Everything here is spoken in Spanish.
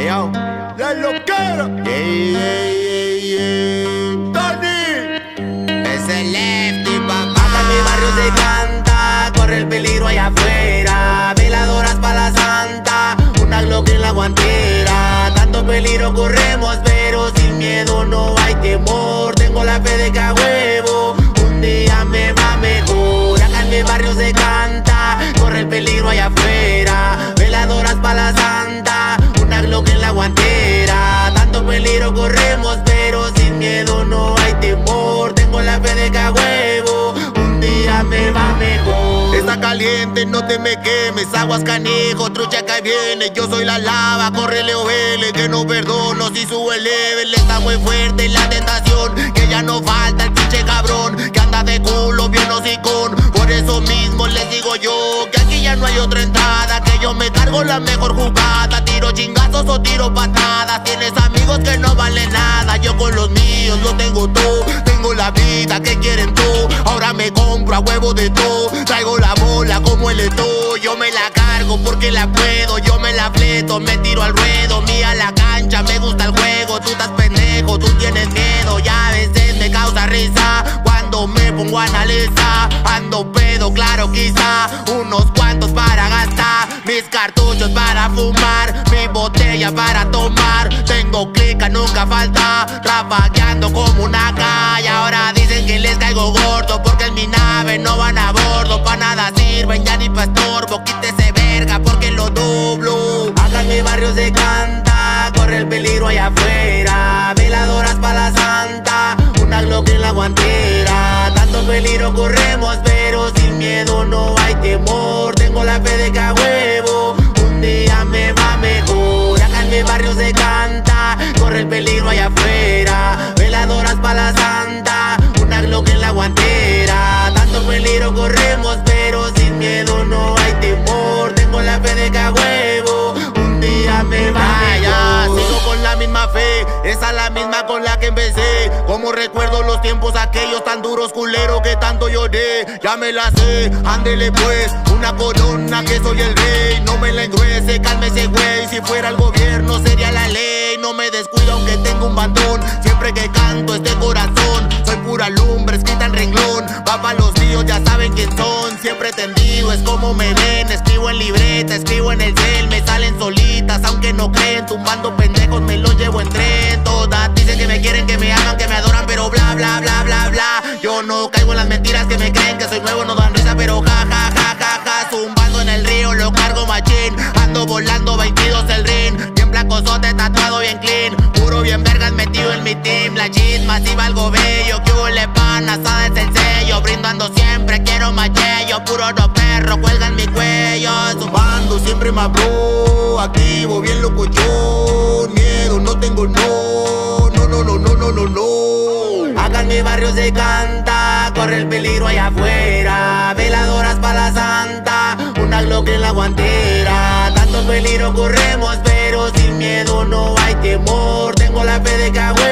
Hey yo, la loquera. Tony, es el Lefty, papá. Acá en mi barrio se canta, corre el peligro allá afuera. Veladoras para la santa, una Glock en la guantera. Tanto peligro corremos, pero sin miedo no hay temor. Tengo la fe de que a huevo un día me va mejor. Acá en mi barrio se canta, corre el peligro allá afuera. Veladoras para la santa, una Glock en la guantera. Tanto peligro corremos, pero sin miedo no hay temor. Tengo la fe de que a huevo un día me va mejor. Está caliente, no te me quemes. Aguas canijo, trucha que viene. Yo soy la lava, córrele o vele. Que no perdono si sube el level. Está muy fuerte la tentación, que ya no falta el pinche cabrón que anda de culo bien hocicón. Por eso mismo les digo yo que aquí ya no hay otra entrada, que yo me cargo la mejor jugada. Tiro chingazos o tiro patadas. Tienes amigos que no valen nada. Yo con los míos lo tengo todo. Tengo la vida que quieren tú. Ahora me compro a huevo de todo. Traigo la bola como el Eto'o. Yo me la cargo porque la puedo. Yo me la fleto, me tiro al ruedo. Mía la cancha, me gusta el juego. Tú estás pendejo, tú tienes miedo. Y a veces me causa risa cuando me pongo a analizar. Ando pedo, claro quizá. Unos cuantos para gastar, mis cartuchos para fumar, mi botella para tomar. Tengo clica, nunca falta, rapagueando como una calle. Ahora dicen que les caigo gordo porque en mi nave no van a bordo. Pa' nada sirven, ya ni pa' estorbo. Quítese verga porque lo doblo. Acá en mi barrio se canta, corre el peligro allá afuera. Veladoras para la santa, una Glock en la guantera. Tanto peligro corremos, pero sin miedo no hay temor. Tengo la fe de que a huevo un día me va mejor. Acá en mi barrio se canta, corre el peligro allá afuera. Veladoras para la santa, una Glock en la guantera. Tanto peligro corremos, pero sin miedo no hay temor. Tengo la fe de que a huevo un día me va mejor. Sigo con la misma fe, esa es la misma con la que empecé. Como recuerdo los tiempos aquellos tan duros, culero, que tanto lloré. Ya me la sé, ándele pues, una corona que soy el rey. No me la engruese, cálmese güey. Si fuera el gobierno sería la ley. No me descuido aunque tengo un bandón. Siempre que canto este corazón, soy pura lumbre, escrita en renglón. Va pa' los míos, ya saben quién son. Siempre tendido, es como me ven. Escribo en libreta, escribo en el cel. Me salen solitas, aunque no creen. Tumbando pendejos, me los llevo en tren. Todas dicen que me quieren, que me aman, que me adoran, pero bla, bla, bla, bla, bla. Yo no caigo en las mentiras que me creen. Que soy nuevo, no dan risa, pero ja, ja, ja, ja, ja. Zumbando en el río, lo cargo machín. Ando volando 22 el ring. Bien placosote, tatuado bien clean. Puro bien vergas metido en mi team. La chisma, si valgo bello. Que hubo le pan, asada es el sello. Brindando siempre, quiero machello. Puro no perro, cuelga en mi cuello. Zumbando siempre me habló. Activo, bien locochón. Miedo no tengo, no. No, no, no, no, no, no, no. Acá en mi barrio se canta, corre el peligro allá afuera. Veladoras para la santa, una Glock en la guantera. Tanto peligro corremos, pero sin miedo no hay temor. Tengo la fe de que a